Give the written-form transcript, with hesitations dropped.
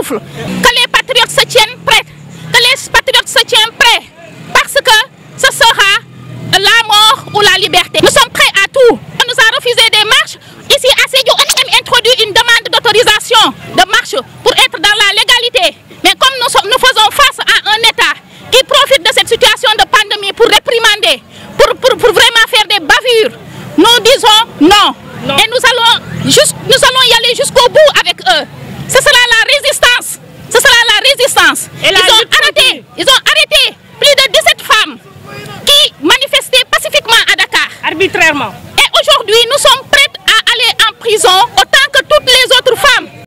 souffle. Que les patriotes se tiennent prêts, que les patriotes se tiennent prêts, parce que ce sera la mort ou la liberté. Nous sommes prêts à tout. On nous a refusé des marches. Ici à Sédhiou, on a même introduit une demande d'autorisation de marche pour être dans la légalité. Mais comme nous faisons face à un État qui profite de cette situation de pandémie pour réprimander, pour vraiment faire des bavures, nous disons non. Et nous allons y aller jusqu'au bout avec eux. Ce sera la résistance. Ce sera la résistance. Ils ont arrêté plus de 17 femmes qui manifestaient pacifiquement à Dakar. Arbitrairement. Et aujourd'hui, nous sommes prêts à aller en prison autant que toutes les autres femmes.